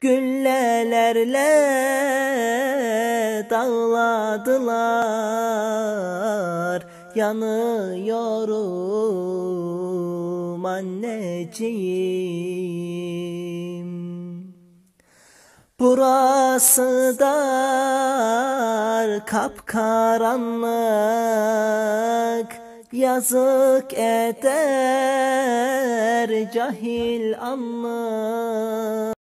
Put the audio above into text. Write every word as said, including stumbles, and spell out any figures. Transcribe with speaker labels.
Speaker 1: Güllelerle dağladılar, yanıyorum anneciğim. Burası dar kapkaranlık, yazık eder cahil anlık.